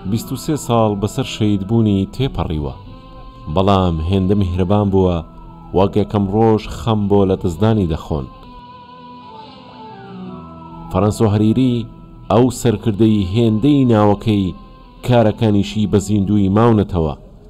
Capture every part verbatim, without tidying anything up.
بیست و سێ ساڵ بەسەر شەیدبوونی تێپەڕیوە، بەڵام هێندە میهرەبان بووە، وەک یەکەم ڕۆژ خەم بۆ لە دزدانی دەخۆن. فەرەنسۆ هەریری ئەو سەرکردەی هێندەی ناوەکەی کارەکانیشی بە زیندوی ماونەتەوە،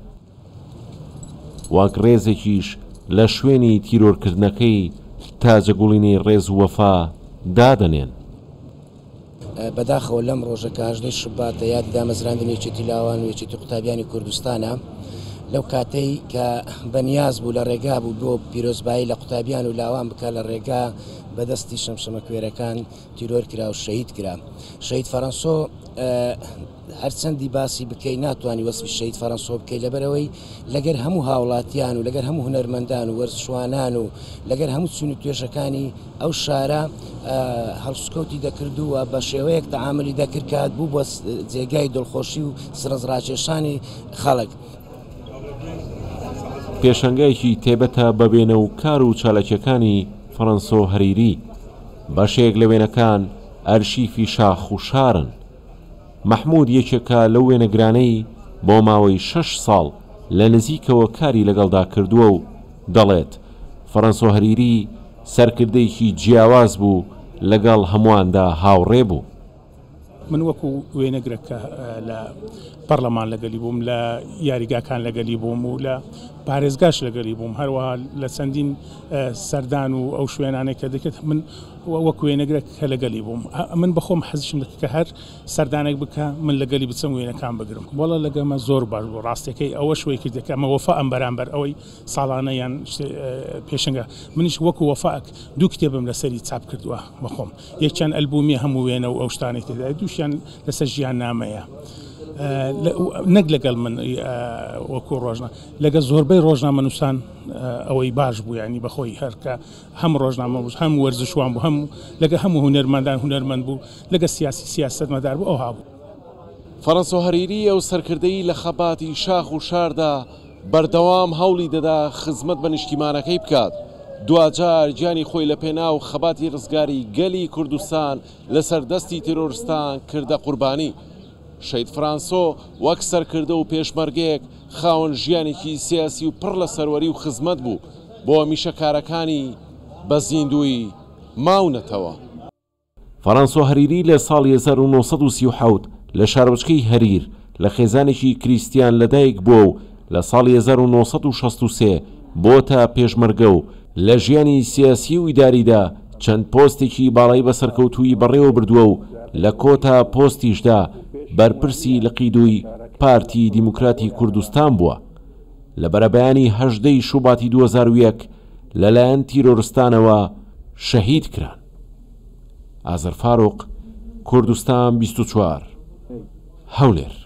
وەک ڕێزێکیش لە شوێنی تیرۆرکردنەکەی تاجەگوڵینەی ڕێز و وەفا دادەنێن. بەداخەوە لەم ڕۆژە کاژدەی شوباتە یادی دامەزراندنی یەکێتی لاوان و یەکێتی قوتابیانی کوردستانە، لەو کاتەی کە بەنیاز بوو لە ڕێگا بوو بۆ پیرۆزبایی لە قوتابیان و لاوان بکە لە ڕێگا بەدەستی شەمشەمە کوێرەکان تیرۆر کرا و شەهید کرا. شەهید فەرەنسۆ هەرچەندی باسی بکەی ناتوانانی وەسفی شەهید فەرەنسۆ بکەی، لەبەرەوەی لەگەر هەموو هاوڵاتیان و لەگەر هەموو هونەرمەندان و وەرزشوانان و لەگەر هەموو چون و توێژەکانی ئەو شارە هەڵسوکەوتی دەکردووە، بە شێوەیەک تەعاملی دەکرد کات بوو بۆ جێگای دڵخۆشی و سرنجڕاکێشانی خەڵک. پێشەنگایەکی تێبەتە بەبێنە و کار و چالاکیەکانی فەرەنسۆ هەریری. بەشێک لە وێنەکان ئەرشیفی شاخ و شارن. مەحموود یەکێکە لەو وێنەگرانەی بۆ ماوەی شەش ساڵ لە نزیکەوە کاری لەگەڵدا کردووە و دەڵێت فەرەنسۆ هەریری سەرکردەیەکی جیاواز بوو، لەگەڵ هەموواندا هاوڕێ بوو. من وەکو وێنەگرەکە لە پەرلەمان لەگەلی بووم، لە یاریگاکان لەگەلی بووم و لە پارێزگاش لەگەلی بووم، هەروەها لە چەندین سەردان و ئەو شوێنانێک کە دەکرێت من وەکو وێنەگرێک کە لەگەلی بووم. من بەخۆم حەزشم دەکرد کە هەر سەردانێک بکە من لەگەلی بچم وێنەکان بگرم. وەڵا لەگەمە زۆر باش بوو، ڕاستەکەی ئەوە شوەی کردەکە ئەمە وەفا ئەم بەرامبەر ئەوەی ساڵانە یان پێشنگە. منیش وەکو وەفاک دوو کتێبم لەسەری چاپ کردووە بەخۆم، یەکیان ئەلبومی هەموو وێنە و ئەو شتانێک تێدا، دووشیان لەسەر ژیان نامەیە. نەک لەگەڵ من وەکو ڕۆژنامە، لەگە زۆربەی ڕۆژنامە نووسان ئەوەی باش بوو، ینی بەخۆی هەرکە هەموو ڕۆژنامە بوو، هەموو وەرزشوان بوو، هەموو لەگە هەموو هونەرمەندان هونەرمەند بوو، لەگە سیاسی سیاست مەدار بوو، ئەو هابوو. فەرەنسۆ هەریری ئەو سەرکردەی لە خەباتی شاخ و شاردا بەردەوام هەوڵی دەدا خزمەت بە نیشتیمانەکەی بکات. دوجار گیانی خۆی لە پێناو خەباتی ڕزگاری گەلی کوردستان لەسەر دەستی تیرۆریستان کردە قوربانی. شەید فەرەنسۆ وەک سەرکردە و پێشمەرگەیەک خاوەن ژیانێکی سیاسی و پڕ لە سەروەری و خزمەت بوو، بۆ میشەکارەکانی بە زیندوی ماونەتەوە. فەرەنسۆ هەریری لە ساڵی هەزار و نۆ سەد و سی و حەوت لە شارۆچکەی هەریر لە خێزانێکی کریستیان لەدایک بووە و لە ساڵی هەزار و نۆ سەد و شەست و سێ بۆتە پێشمەرگە و لە ژیانی سیاسی و ئیداریدا چەند پۆستێکی باڵای بەسەرکەوتووی بەڕێوە بردووە و لە کۆتا پۆستیشدا بەرپرسی لە قیدوی پارتی دیموکراتی کوردستان بووە. لە بەرەبەیانی هەژدەی شوباتی دوو هەزار و یەک لەلایەن تیرۆریستانەوە شەهید کران. ئازەر فاروق، کوردستان بیست و چوار، هەولێر.